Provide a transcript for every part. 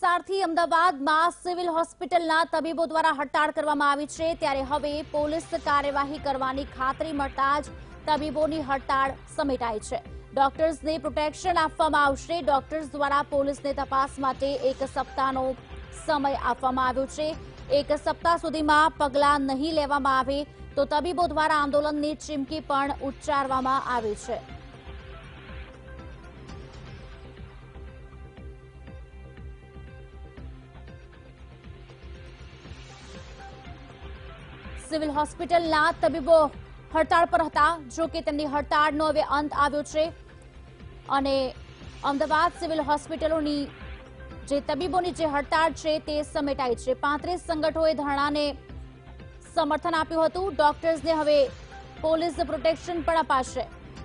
વિસ્તારથી અમદાવાદમાં સિવિલ હોસ્પિટલના તબીબો દ્વારા હડતાળ કરવામાં આવી છે, ત્યારે હવે પોલીસ કાર્યવાહી કરવાની ખાતરી મળતા જ તબીબોની હડતાળ સમેટાઈ છે। ડોક્ટર્સને પ્રોટેક્શન આપવામાં આવશે। ડોક્ટર્સ દ્વારા પોલીસને તપાસ માટે 1 સપ્તાહનો સમય આપવામાં આવ્યો છે। 1 સપ્તાહ સુધીમાં પગલાં નહીં લેવામાં આવે તો તબીબો દ્વારા આંદોલનની ચીમકી પણ ઉચ્ચારવામાં આવી છે। સિવિલ હોસ્પિટલના તબીબો હડતાળ પર હતા, જો કે તેમની હડતાળનો હવે અંત આવ્યો છે અને અમદાવાદ સિવિલ હોસ્પિટલોની જે તબીબોની જે હડતાળ છે તે સમેટાઈ છે। 35 સંગઠનોએ ધરણાને સમર્થન આપ્યું હતું। ડોક્ટર્સને હવે પોલીસ પ્રોટેક્શન પણ અપાશે।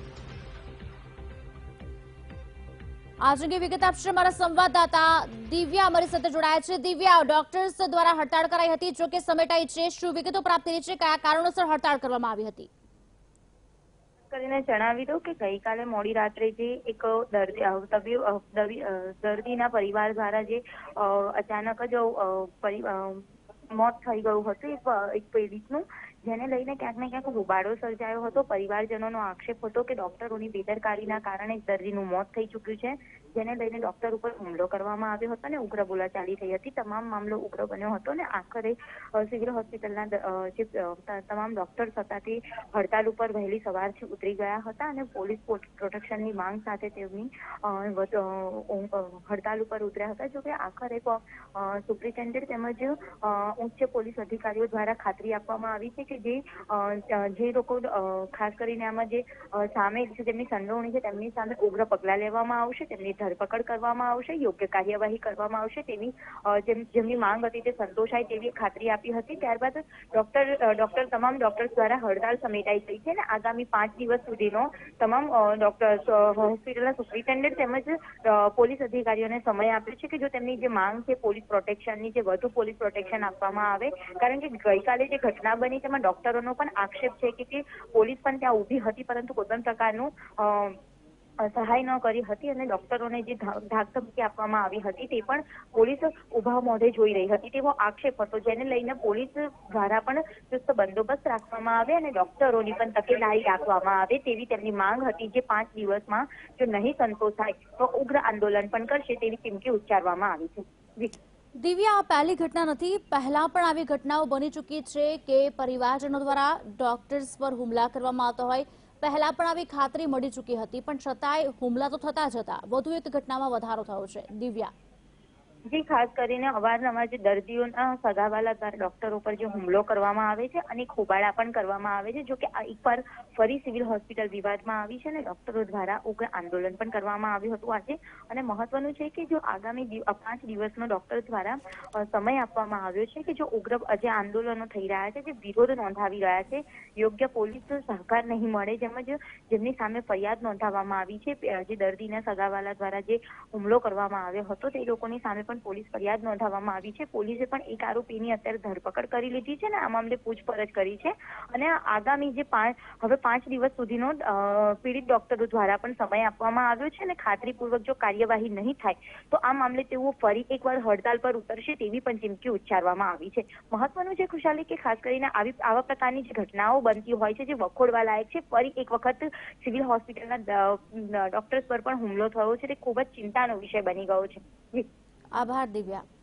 आज अंगे विगत आपशे हमारा संवाददाता दिव्या हमारी साथे जोड़ाया है। दिव्या, डॉक्टर्स द्वारा हड़ताल कराई हती, जो के समेटाई छे, शुं विगतो प्राप्त थई छे, कया कारणोसर हड़ताल करवामां आवी हती? કરીને જણાવી દઉં કે ગઈકાલે મોડી રાત્રે જે એક દર્દીના પરિવાર દ્વારા જે અચાનક જ મોત થઈ ગયું હતું એક પીડિતનું, જેને લઈને ક્યાંક ને ક્યાંક હોબાળો સર્જાયો હતો। પરિવારજનોનો આક્ષેપ હતો કે ડોક્ટરોની બેદરકારીના કારણે દર્દીનું મોત થઈ ચૂક્યું છે, જેને લઈને ડોક્ટર ઉપર હુમલો કરવામાં આવ્યો હતો અને ઉગ્ર બોલાચાલી થઈ હતી। તમામ મામલો ઉગ્ર બન્યો હતો અને આખરે સિવિલ હોસ્પિટલના જે તમામ ડોક્ટર્સ હતા તે હડતાલ ઉપર વહેલી સવારથી ઉતરી ગયા હતા અને પોલીસ પ્રોટેક્શનની માંગ સાથે તેમની હડતાલ ઉપર ઉતર્યા હતા। જો કે આખરે સુપ્રિન્ટેન્ડન્ટ તેમજ ઉચ્ચ પોલીસ અધિકારીઓ દ્વારા ખાતરી આપવામાં આવી છે કે જે લોકો ખાસ કરીને આમાં જે સામેલ છે, જેમની સંડોવણી છે, તેમની સામે ઉગ્ર પગલાં લેવામાં આવશે, તેમની ધરપકડ કરવામાં આવશે, યોગ્ય કાર્યવાહી કરવામાં આવશે તેવી જેમની માંગ હતી તે સંતોષાય તેવી ખાતરી આપી હતી। ત્યારબાદ તમામ ડોક્ટર્સ દ્વારા હડતાળ સમેટાઈ ગઈ છે અને આગામી 5 દિવસ સુધીનો તમામ ડોક્ટર્સ હોસ્પિટલના સુપ્રિન્ટેન્ડન્ટ તેમજ પોલીસ અધિકારીઓને સમય આપ્યો છે કે જો તેમની જે માંગ છે પોલીસ પ્રોટેક્શનની, જે વધુ પોલીસ પ્રોટેક્શન આપવામાં આવે, કારણ કે ગઈકાલે જે ઘટના બની તેમાં ડોક્ટરોનો પણ આક્ષેપ છે કે પોલીસ પણ ત્યાં ઊભી હતી પરંતુ કોઈ પણ પ્રકારનું સહાય ન કરી હતી અને ડોક્ટરોને જે ધાકધમકી આપવામાં આવી હતી તે પણ પોલીસ ઉભા મોઢે જોઈ રહી હતી તેવો આક્ષેપ હતો, જેને લઈને પોલીસ દ્વારા પણ ચુસ્ત બંદોબસ્ત રાખવામાં આવે અને ડોક્ટરોની પણ તકેદારી રાખવામાં આવે તેવી તેમની માંગ હતી, જે 5 દિવસમાં જો નહીં સંતોષાય તો ઉગ્ર આંદોલન પણ કરશે તેવી ચીમકી ઉચ્ચારવામાં આવી છે। દિવ્યા, આ પહેલી ઘટના નથી, પહેલા પણ આવી ઘટનાઓ બની ચૂકી છે કે પરિવારજનો દ્વારા ડોક્ટર્સ પર હુમલા કરવામાં આવતા હોય। પહેલા પણ આવી ખાતરી મળી ચૂકી હતી, પણ છતાંય હુમલા તો થતા જ હતા। વધુ એક ઘટનામાં વધારો થયો છે। દિવ્યા, જે ખાસ કરીને અવારનવાર જે દર્દીઓના સગાવાલા દ્વારા ડોક્ટરો પર જે હુમલો કરવામાં આવે છે અને ખોબાળા પણ કરવામાં આવે છે, જો કે એકવાર ફરી સિવિલ હોસ્પિટલ વિવાદમાં આવી છે અને ડોક્ટરો દ્વારા ઉગ્ર આંદોલન પણ કરવામાં આવ્યું હતું આજે। અને મહત્વનું છે કે જો આગામી 5 દિવસનો ડોક્ટર દ્વારા સમય આપવામાં આવ્યો છે કે જો ઉગ્ર જે આંદોલનો થઈ રહ્યા છે, જે વિરોધ નોંધાવી રહ્યા છે, યોગ્ય પોલીસ સહકાર નહીં મળે, તેમજ જેમની સામે ફરિયાદ નોંધાવવામાં આવી છે, જે દર્દીના સગાવાલા દ્વારા જે હુમલો કરવામાં આવ્યો હતો તે લોકોની સામે પણ પોલીસ ફરિયાદ નોંધાવવામાં આવી છે। પોલીસે પણ એક આરોપીની અત્યારે ધરપકડ કરી લીધી છે અને આ મામલે પૂછપરછ કરી છે અને આગામી જે 5 દિવસ સુધીનો પીડિત ડોક્ટરો દ્વારા પણ સમય આપવામાં આવ્યો છે અને ખાતરીપૂર્વક જો કાર્યવાહી નહીં થાય તો આ મામલે તેઓ ફરી એકવાર હડતાલ પર ઉતરશે તેવી પણ ચીમકી ઉચ્ચારવામાં આવી છે। મહત્વનું છે ખુશાલી કે ખાસ કરીને આવા પ્રકારની જે ઘટનાઓ બનતી હોય છે જે વખોડવા લાયક છે, ફરી એક વખત સિવિલ હોસ્પિટલના ડોક્ટર્સ પર પણ હુમલો થયો છે તે ખૂબ જ ચિંતાનો વિષય બની ગયો છે। આભાર દિવ્યા।